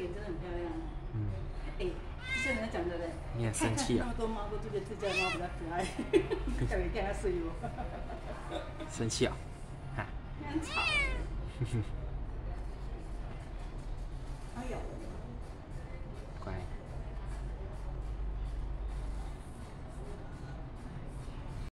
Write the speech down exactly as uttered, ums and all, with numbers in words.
脸真的很漂亮。 嗯。 哎，就像人家讲的嘞， 你很生气啊？ 那么多猫都觉得自家的猫比较可爱，特别给它睡哦。 生气啊？哈。 很吵。